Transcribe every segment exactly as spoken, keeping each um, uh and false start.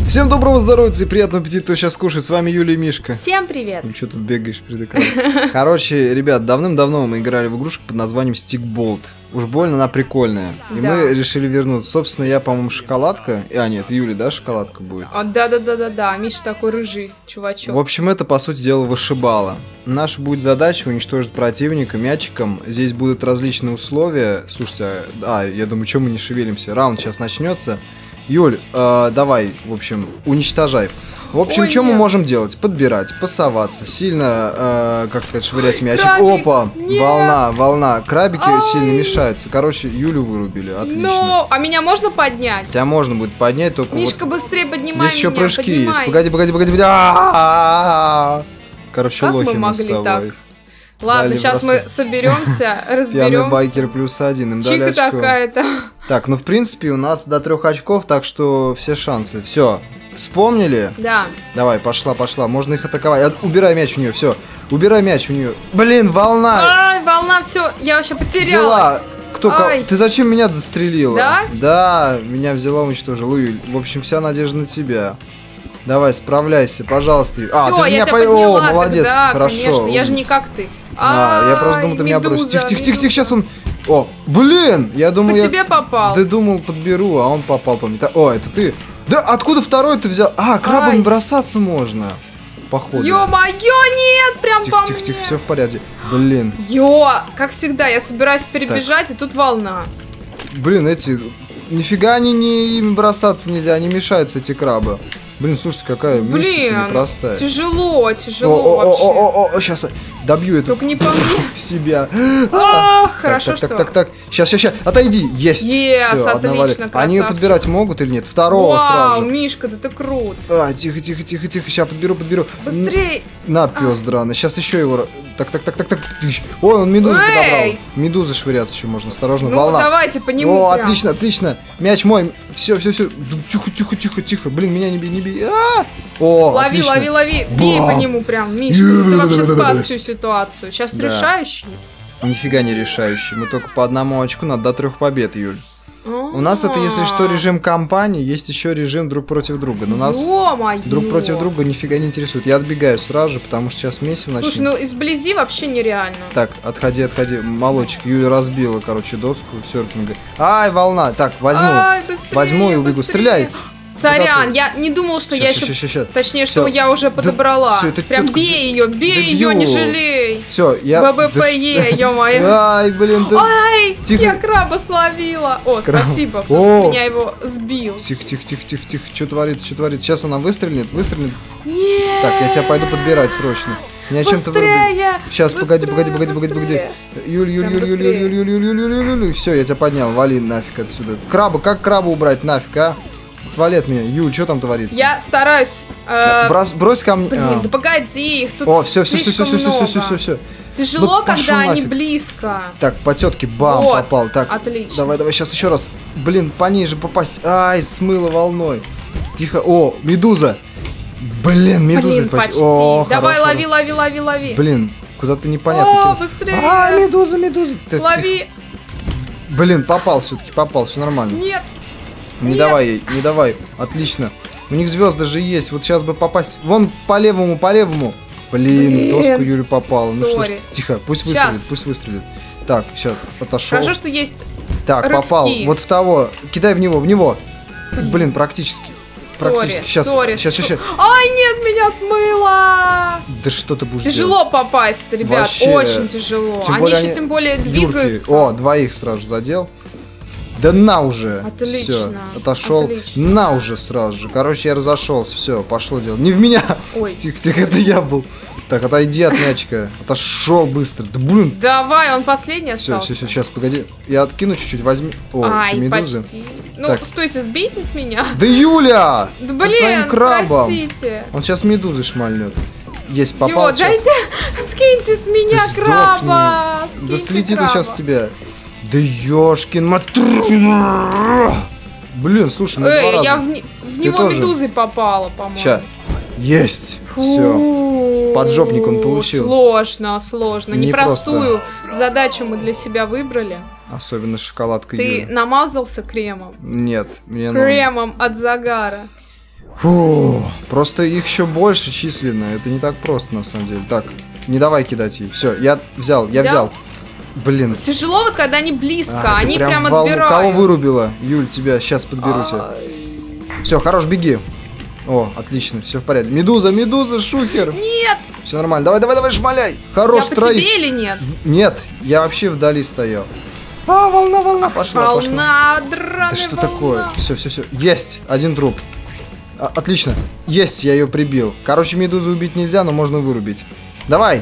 Всем доброго здоровья и приятного аппетита, кто сейчас кушает. С вами Юля и Мишка. Всем привет. Ну что тут бегаешь перед экраном? Короче, ребят, давным-давно мы играли в игрушку под названием Stickbolt. Уж больно она прикольная. И Да. мы решили вернуться. Собственно, я, по-моему, шоколадка. А, нет, Юля, да, шоколадка будет? А, да-да-да-да-да, Миша такой рыжий чувачок. В общем, это, по сути дела, вышибала. Наша будет задача уничтожить противника мячиком. Здесь будут различные условия. Слушайте, а, а, я думаю, что мы не шевелимся. Раунд сейчас начнется. Юль, э, давай, в общем, уничтожай. В общем, Ой, что мы нет. можем делать? Подбирать, пасоваться, сильно, э, как сказать, швырять мячик. крабик, Опа, нет. волна, волна. Крабики Ай. сильно мешаются. Короче, Юлю вырубили, отлично. Ну, а меня можно поднять? Тебя можно будет поднять, только Мишка, вот... быстрее поднимай Здесь еще меня, прыжки поднимай. есть. Погоди, погоди, погоди, погоди. А-а-а-а. Короче, Как мы лохи мы с могли тобой. так? Ладно, Дали сейчас бросать. мы соберемся, Пьяный разберемся. байкер плюс один, им дали Чика очко. такая-то. Так, ну в принципе у нас до трех очков, так что все шансы. Все, вспомнили? Да. Давай, пошла, пошла. Можно их атаковать. А, убирай мяч у нее, все. Убирай мяч у нее. Блин, волна! Ай, волна, все, я вообще Взяла. потерялась. Кто ко- Ай. Ты зачем меня застрелила? Да? Да, меня взяла, уничтожила. Юль, в общем, вся надежда на тебя. Давай, справляйся, пожалуйста. Юль. А, Все, ты же я меня тебя по- подняла, О, молодец, тогда, хорошо. конечно, я же не умница. как ты. А, я просто думал, ты меня бросишь. Тихо, тихо, тихо, тихо, сейчас он... О, блин, я думал, По я... тебе попал. Ты думал, подберу, а он попал по мне. Та- О, это ты? Да откуда второй ты взял? А, крабами Ай. бросаться можно. Походу. Ё-моё, нет, прям Тихо, по тихо, мне. тихо, все в порядке. Блин, Ё, как всегда, я собираюсь перебежать, и тут волна. блин, эти... Нифига они не ими бросаться нельзя, они мешаются, эти крабы. Блин, слушайте, какая миссия Блин, непростая. тяжело, О, тяжело о, о, вообще. о, о, о, сейчас добью эту Только не по мне. в себя. А, Так, хорошо, так, что. так, так, так. Сейчас, сейчас, сейчас. Отойди. Есть. Yes, Всё, одна отлично, валит. Они ее красавчик. подбирать могут или нет? Второго Вау, сразу же. Мишка, да ты крут. А, тихо, тихо, тихо, тихо. Сейчас подберу, подберу. Быстрей. На, пес драный. Сейчас еще его... ра- Так, так, так, так, так. Тыщ. Ой, он медузу Эй! подобрал. Медузы швыряться еще можно. Осторожно, Ну, волна. давайте по нему О, прям. отлично, отлично. Мяч мой. Все, все, все. Тихо, тихо, тихо, тихо. Блин, меня не бей, не бей. А! О, Лови, отлично. лови, лови. Бей Бам. по нему прям. Мишка, ну ты вообще спас всю ситуацию. Сейчас Да. решающий. Нифига не решающий. Мы только по одному очку, надо до трех побед, Юль. У нас это, если что, режим кампании, есть еще режим друг против друга. Но нас Ё-моё. друг против друга нифига не интересует. Я отбегаю сразу же, потому что сейчас месиво начнем. Слушай, ну изблизи вообще нереально. Так, отходи, отходи. Молочек. Юля разбила, короче, доску серфинга. Ай, волна. Так, возьму. Ай, быстрее, Возьму и убегу. быстрее. Стреляй. Сорян, Куда я не думал, что я Щас, еще... щас, щас, щас. Точнее, что Всё. я уже подобрала. всё, это Прям тётка- бей ее, бей Да ее, не бью. жалей. Все, я... ББПЕ, Да ё-моё. что- Ай, блин, да... Ай, Тихо. я краба словила. О, Краб. спасибо, О. кто меня его сбил. Тихо, тихо, тихо, тихо, тихо. Что творится, что творится? Сейчас она выстрелит, выстрелит. Нет. Так, я тебя пойду подбирать срочно. Меня чем-то вырубили. Быстрее. Сейчас, погоди, Быстрее, погоди, погоди, погоди, погоди. быстрее. Юль, Юль, Прям Юль, Юль, Юль, быстрее. Юль, Юль, Юль, Юль, Юль, Юль, Юль. Все, я тебя поднял, вали нафиг отсюда. Краба, как крабу убрать нафиг, а? Отвали от меня. Юль, что там творится? Я стараюсь. э, Брось, брось ко мне. Блин, А. да погоди, их тут О, все, все, все, все, слишком все, все, все, много. все, все. Тяжело, Ну, пошёл когда они нафиг. близко. Так, по тетке бам, Вот, попал. Так, отлично. давай, давай, сейчас еще раз. Блин, пониже попасть. Ай, смыло волной. Тихо. О, медуза. Блин, медуза Блин, почти. О, Давай, хорошо. лови, лови, лови, лови. Блин, куда-то непонятно. О, кинул. быстрее. А, медуза, медуза. Так, тихо. Лови. Блин, попал все-таки, попал, все нормально. Нет. Не Нет. давай ей, не давай. Отлично. У них звезды же есть. Вот сейчас бы попасть. Вон по левому, по левому. Блин, Блин. доску Юлю попала. Ну что ж, Сори. тихо, пусть Щас. выстрелит, пусть выстрелит. Так, сейчас отошел. Хорошо, что есть. Так, рывки. попал. Вот в того. Кидай в него, в него. Блин, практически. Сори, Практически. Сейчас, сори, сейчас, со- сейчас. Ай, нет, меня смыло. Да что ты будешь Тяжело делать? попасть, ребят, Вообще. очень тяжело. Тем они более еще они тем более Юрки. двигаются. О, двоих сразу же задел. Да на уже. Отлично, Все, отошел. отлично. На уже сразу же. Короче, я разошелся. Все, пошло дело. Не в меня. Ой. Тихо, тихо, это я был. Так, отойди от мячика. Отошел быстро. Да блин. Давай, он последний Все, остался. все, все, сейчас, погоди. Я откину чуть-чуть, возьми. О, Ай, медузы. почти. Ну, Так. стойте, сбейте с меня. Да Юля! Да Со своим блин, крабом. простите. Он сейчас медузы шмальнет. Есть, Ё, попал сейчас. дайте, скиньте с меня Ты краба. сдохни. Да скиньте слетит он краба. сейчас с тебя. Да ёшкин матрёшкин. Блин, слушай, ну два Эй, раза. я в, не- в него тоже? медузой попала, по-моему. Ща. Есть. Все. Фу, Поджопник он получил. Сложно, сложно. Не Непростую задачу мы для себя выбрали. Особенно шоколадка Ты Юли. намазался кремом? Нет, мне ну, Кремом от загара. Фу, просто их еще больше численно. Это не так просто, на самом деле. Так, не давай кидать ей. Все, я взял, я взял. Взял? Блин. Тяжело вот, когда они близко, А, ты они прям прям волну. отбирают. Кого вырубила? Юль, тебя сейчас подберу тебя. Все, хорош, беги. О, отлично, все в порядке. Медуза, медуза, шухер. Нет! Все нормально. Давай, давай, давай, шмаляй. Хорош, Я по троих. тебе или нет? Нет, я вообще вдали стоял. А, волна, волна, пошла, пошла. Волна, драная Это что волна. такое? Все, все, все. Есть, один труп. А, отлично. Есть, я ее прибил. Короче, медузу убить нельзя, но можно вырубить. Давай.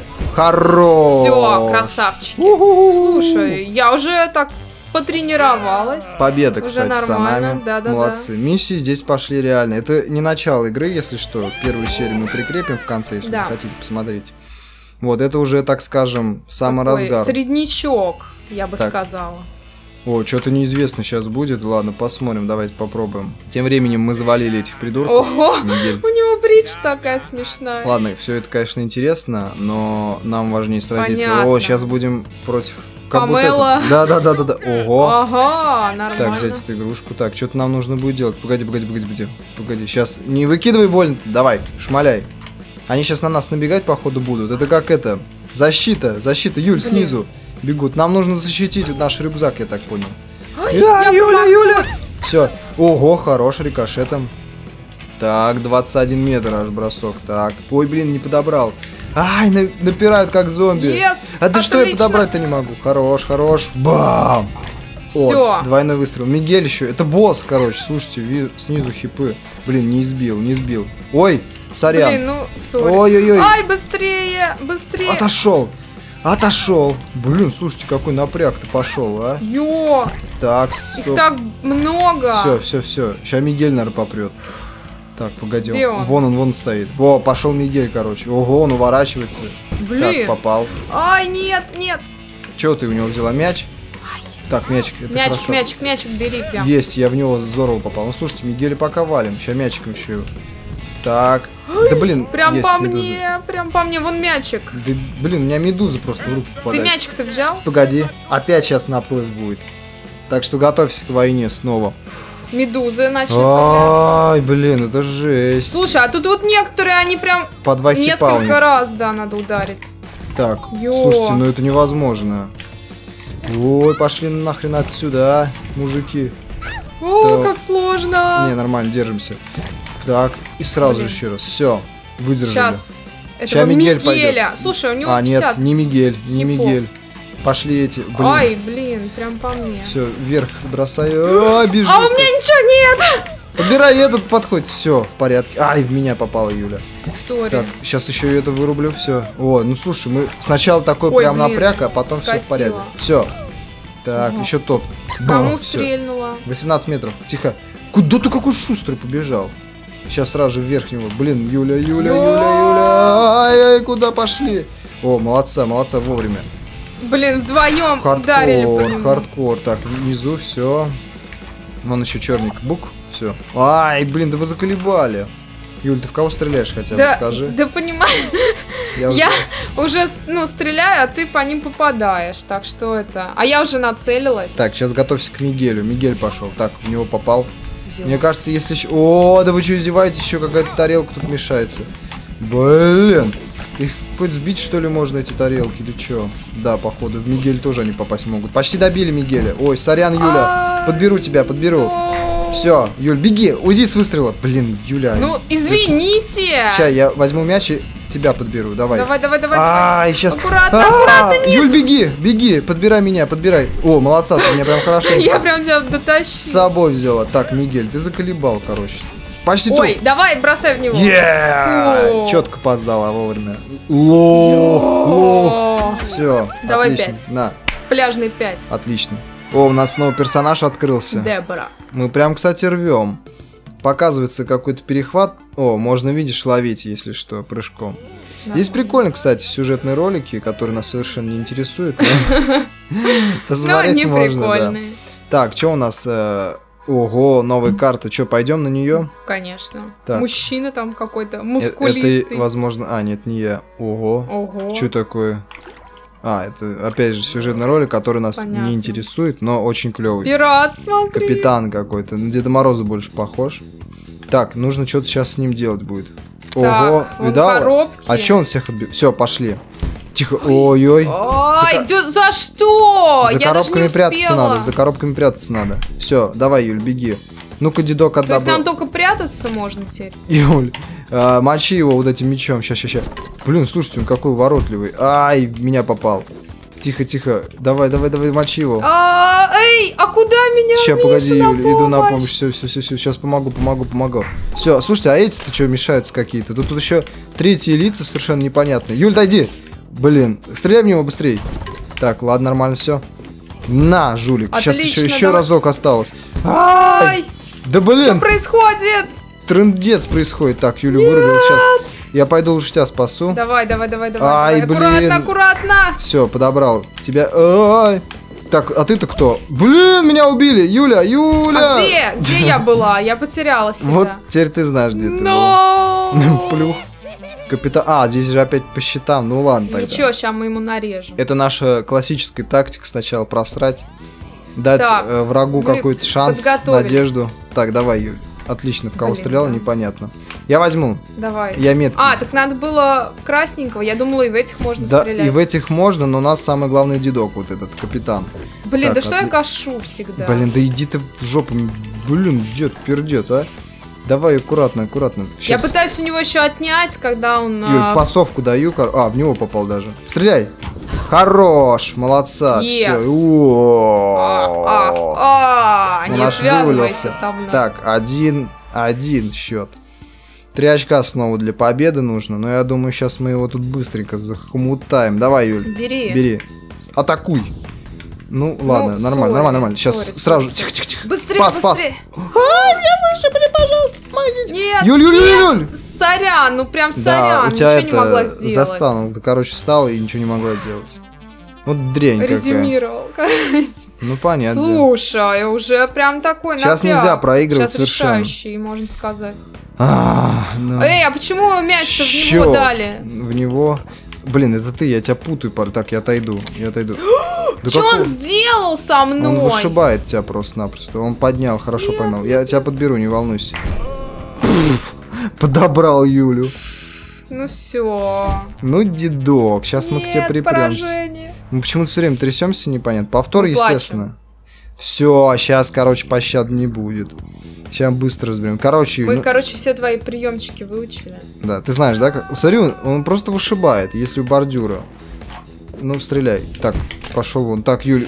Хорош. Все, красавчики. У-ху-ху. Слушай, я уже так потренировалась. Победа, Уже кстати, за нормально, нами. да-да-да. Молодцы. Миссии здесь пошли реально. Это не начало игры, если что. Первую серию мы прикрепим в конце, если Да. хотите посмотреть. Вот, это уже, так скажем, самый Такой разгар. среднячок, я бы Так. сказала. О, что-то неизвестно сейчас будет. Ладно, посмотрим, давайте попробуем. Тем временем мы завалили этих придурков. Ого, Мигель. у него бридж такая смешная. Ладно, все это, конечно, интересно, но нам важнее сразиться. Понятно. О, сейчас будем против... Как Памела. будто это... Да, да, да, да, да. Ого. Ага, нормально. Так, взять эту игрушку. Так, что-то нам нужно будет делать. Погоди, погоди, погоди, погоди. Погоди, сейчас. Не выкидывай больно. Давай, шмаляй. Они сейчас на нас набегать, походу, будут. Это как это? Защита, защита. Юль, Блин. снизу бегут. Нам нужно защитить вот наш рюкзак, я так понял. Ой, Я, я Юля, Юля! промахнулась. Все. Ого, хорош рикошетом. Так, двадцать один метр аж бросок. Так. Ой, блин, не подобрал. Ай, на- напирают как зомби. Yes, а ты что, я отлично. подобрать-то не могу. Хорош, хорош. Бам! Всё. О, двойной выстрел. Мигель еще. Это босс, короче. Слушайте, ви- снизу хипы. Блин, не избил, не избил. Ой, сорян. Блин, ну, сори. Ой-ой-ой. Ай, быстрее, быстрее. Отошел. Отошел. Блин, слушайте, какой напряг-то пошел, а. Ё, Так, их стоп. так много. Все, все, все. Сейчас Мигель, наверное, попрет. Так, погоди. Где он? Вон он, вон стоит. Во, пошел Мигель, короче. Ого, он уворачивается. Блин. Так, попал. Ай, нет, нет. Чего ты у него взяла? Мяч? Так, мячик, это Мячик, хорошо. мячик, мячик бери прям. Есть, я в него здорово попал. Ну, слушайте, Мигеля пока валим. Сейчас мячиком еще. Так. Да, блин, Прям есть по медуза. мне, прям по мне, вон мячик. Да, блин, у меня медуза просто в руки Ты попадает. мячик-то взял? Погоди, опять сейчас наплыв будет. Так что готовься к войне снова. Медузы начали появляться. Ай, блин, это жесть. Слушай, а тут вот некоторые, они прям По два хипа у несколько них. раз, да, надо ударить. Так, Ё. слушайте, ну это невозможно. Ой, пошли нахрен отсюда, а, мужики. О, Так. как сложно. Не, нормально, держимся. Так, и сразу Блин. же еще раз. Все, выдержали. Сейчас. Ща Этого Мигель Мигеля. пойдет. Слушай, у него А, нет, пятьдесят. не Мигель, не хипов. Мигель. Пошли эти, блин. Ай, блин, прям по мне. Все, вверх бросаю. А, бежит. А у меня ничего нет. Подбирай этот подходит. Все, в порядке. Ай, в меня попала Юля. Сори. Так, сейчас еще и это вырублю. Все. О, ну слушай, мы сначала такой Ой, прям блин, напряг, а потом все в скосила. порядке. Все. Так, Ага. еще топ. Кому Бам, всё. стрельнула? восемнадцать метров. Тихо. Куда ты какой шустрый побежал? Сейчас сразу же вверх него. Блин, Юля, Юля, Ё. Юля, Юля. Ай-ай, куда пошли? О, молодца, молодца, вовремя. Блин, вдвоем ударили по Хардкор, нему. хардкор. Так, внизу все. Вон еще черник. Бук. Все. Ай, блин, да вы заколебали. Юль, ты в кого стреляешь хотя бы, Да, скажи. да понимаешь, Я уже- я уже, ну, стреляю, а ты по ним попадаешь, так что это... А я уже нацелилась. Так, сейчас готовься к Мигелю. Мигель пошел. Так, в него попал. Ё. Мне кажется, если еще... О, да вы что, издеваетесь? Еще какая-то тарелка тут мешается. Блин. Их хоть сбить, что ли, можно, эти тарелки, или что? Да, походу, в Мигель тоже они попасть могут. Почти добили Мигеля. Ой, сорян, Юля. Ай. Подберу тебя, подберу. О. Все, Юль, беги, уйди с выстрела. Блин, Юля. Ну, извините. Сейчас я возьму мяч и тебя подберу. Давай. Давай, давай, давай, давай. Ай, сейчас. Аккуратно, аккуратно, нет. Юль, беги, беги, подбирай меня, подбирай. О, молодца, ты меня прям хорошо Я прям тебя с дотащила. собой взяла. Так, Мигель, ты заколебал, короче. Почти Ой, давай, бросай в него. Фу. Четко поздала вовремя. Лох, лох. О, Все. Давай отлично. пять. На, Пляжный пять. отлично. О, у нас новый персонаж открылся. Дебора. Мы прям, кстати, рвем. Показывается какой-то перехват. О, можно, видишь, ловить, если что, прыжком. Здесь прикольно, кстати, сюжетные ролики, которые нас совершенно не интересуют. но Ну, Посмотреть они можно, да. прикольные. Так, что у нас? э, Ого, новая карта. Что, пойдем на нее? Конечно. Так. Мужчина там какой-то, Это, мускулистый. возможно... А, нет, не я. Ого. Ого. Что такое? А, это, опять же, сюжетный ролик, который нас Понятно. не интересует, но очень клевый. Пират, смотри. Капитан какой-то. На Деда Мороза больше похож. Так, нужно что-то сейчас с ним делать будет. Так, Ого, он в видала? коробке. А чё он всех отбил? Все, пошли. Тихо, ой-ой. Ай, За, да за что? за Я коробками даже не прятаться успела. надо, за коробками прятаться надо. Все, давай, Юль, беги. Ну-ка, дедок, То есть отдабыл. нам только прятаться можно теперь? Юль, а, мочи его вот этим мечом. Сейчас, сейчас, сейчас. Блин, слушайте, он какой воротливый. Ай, в меня попал. Тихо, тихо. Давай, давай, давай, мочи его. А, эй, а куда меня? Сейчас, Миша, погоди, на Юль, иду на помощь? помощь. Все, все, все, все. Сейчас помогу, помогу, помогу. Все, слушайте, а эти-то что, мешаются какие-то? Тут, тут еще третьи лица совершенно непонятные. Юль, дойди. Блин, стреляй в него быстрей. Так, ладно, нормально, все. На, жулик. Сейчас Отлично, еще, еще давай. разок осталось. Ай, Да что блин, происходит? трындец происходит. Так, Юлю вырубил сейчас. Я пойду лучше тебя спасу. Давай, давай, давай, давай. Ай, давай. блин. Аккуратно, аккуратно. Все, подобрал. Тебя. Ай. Так, а ты-то кто? Блин, меня убили! Юля, Юля! А где? Где я была? Я потеряла себя. Вот теперь ты знаешь, где ты Но! была. Плюх. Капитан. А, здесь же опять по счетам. Ну ладно тогда. Ничего, сейчас мы ему нарежем. Это наша классическая тактика. Сначала просрать. Дать Так, э, врагу мы какой-то шанс, подготовились. надежду. Так, давай, Юль. Отлично, в кого Блин, стреляла, да. непонятно. Я возьму. Давай. Я меткий. А, так надо было в красненького. Я думала, и в этих можно Да, стрелять. и в этих можно, но у нас самый главный дедок, вот этот капитан. Блин, Так, да что отли- я кашу всегда? Блин, да иди ты в жопу. Блин, дед, пердет, а. Давай аккуратно, аккуратно. Я Щас. пытаюсь у него еще отнять, когда он... Юль, а, пасовку даю. кор- А, в него попал даже. Стреляй. Хорош, молодца. Yes. Всё. А, а, а, Он не аж связывайся вывалился. со мной. Так, один, один счет. Три очка снова для победы нужно, но я думаю, сейчас мы его тут быстренько захомутаем. Давай, Юль, Бери. бери. Атакуй. Ну, ладно, Ну, нормально, сори, нормально, нормально. Сейчас сори, сразу сори, же. Тихо, тихо, тихо. Быстрее, Пас, пас. быстрее. Ай, меня вышибли, пожалуйста, помогите. Нет, Юль, Юль, нет, Юль, Юль. сорян, ну прям Да, сорян, у тебя ничего не могла это сделать. застанул. Ты, короче, встала и ничего не могла делать. Вот дрянь какая. Резюмировал, короче. Ну, понятно. Слушай, уже прям такой Сейчас напряг. нельзя проигрывать Сейчас совершенно. решающий, можно сказать. А, ну. Эй, а почему мяч-то в него Чё? дали? В него. Блин, это ты, я тебя путаю, пар. Так, я отойду. Я отойду. Да Что какого- он сделал со мной? Он вышибает тебя просто-напросто. Он поднял, хорошо Нет, поймал. Я тебя подберу, не волнуйся. Пф, подобрал Юлю. Ну все. Ну, дедок, сейчас мы к тебе припремся. Поражение. Мы почему-то все время трясемся, непонятно. Повтор, Мы естественно. Все, сейчас, короче, пощады не будет. Сейчас быстро разберем. Короче, Мы, ну, короче, все твои приемчики выучили. да, ты знаешь, да? Как... Смотри, он, он просто вышибает, если у бордюра. Ну, стреляй. Так, пошел вон. Так, Юль,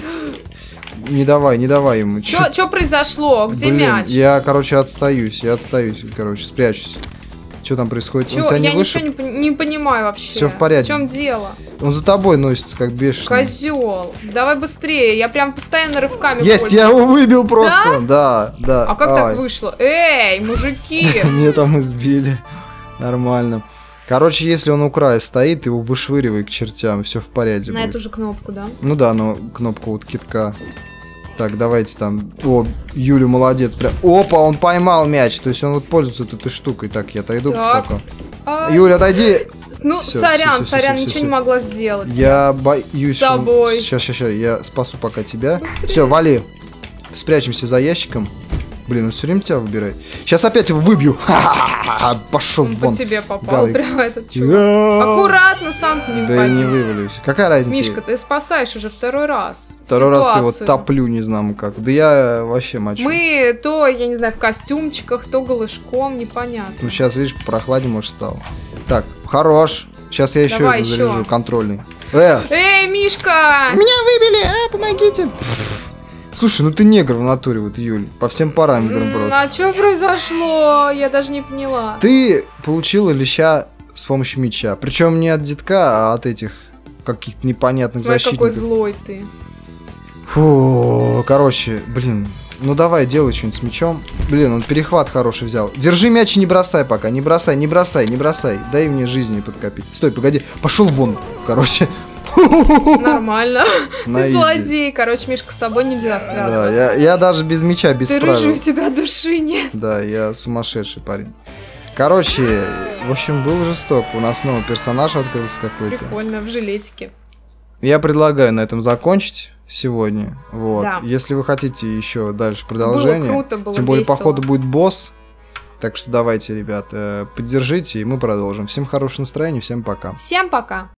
не давай, не давай ему. Чё- Что произошло? Где Блин, мяч? я, короче, отстаюсь, я отстаюсь, короче, спрячусь. Что там происходит? Чё? Он тебя Я не вышиб? ничего не, пон- не понимаю вообще. Всё в порядке. В чем дело? Он за тобой носится, как бешеный. Козел. Давай быстрее. Я прям постоянно рывками Есть, я пользуюсь. его выбил просто. Да, да. А как Ай. так вышло? Эй, мужики! Меня там избили. Нормально. Короче, если он у края стоит, его вышвыривай к чертям, все в порядке На будет. эту же кнопку, да? Ну да, но кнопку вот китка. Так, давайте там. О, Юля молодец. Прям. Опа, он поймал мяч. То есть он вот пользуется вот этой штукой. Так, я отойду Так. пока. Ай. Юля, отойди. Ну, Всё, сорян, всё, всё, сорян, всё, ничего всё, не всё. могла сделать. Я с боюсь. собой. Сейчас, сейчас, сейчас. Я спасу пока тебя. Быстрее. Все, вали. Спрячемся за ящиком. Блин, он все время тебя выбирает. Сейчас опять его выбью. Ха-ха-ха. Пошел Он вон. по тебе попал, Гаврик. прям этот чувак. Я- Аккуратно, сам ты не Да я не упади. вывалюсь. Какая разница? Мишка, ты спасаешь уже второй раз. Второй раз я его ситуацию. топлю, не знаю как. Да я вообще мочу. Мы то, я не знаю, в костюмчиках, то голышком, непонятно. Ну сейчас, видишь, прохладнее, может, стало. Так, хорош. Сейчас я еще Давай его еще. заряжу, контрольный. Э! Эй, Мишка! Меня выбили, а, помогите. Пф. Слушай, ну ты негр в натуре, вот, Юль. По всем параметрам М, просто. А что произошло? Я даже не поняла. Ты получила леща с помощью меча. Причем не от детка, а от этих каких-то непонятных Смотри, какой защитников. злой ты. Фу, короче, блин. Ну давай, делай что-нибудь с мячом. Блин, он перехват хороший взял. Держи мяч и не бросай пока. Не бросай, не бросай, не бросай. Дай мне жизни подкопить. Стой, погоди. Пошел вон. Короче. Нормально. На Ты изи. злодей. Короче, Мишка, с тобой нельзя Да, связываться. я, я даже без мяча, без Ты правил. рыжий, у тебя души нет. Да, я сумасшедший парень. Короче, в общем, был жесток. У нас снова персонаж открылся какой-то. Прикольно, в жилетике. Я предлагаю на этом закончить сегодня. Вот. Да. Если вы хотите еще дальше продолжение, Было круто, было тем более, весело. походу, будет босс. Так что давайте, ребят, поддержите, и мы продолжим. Всем хорошего настроения, всем пока. Всем пока.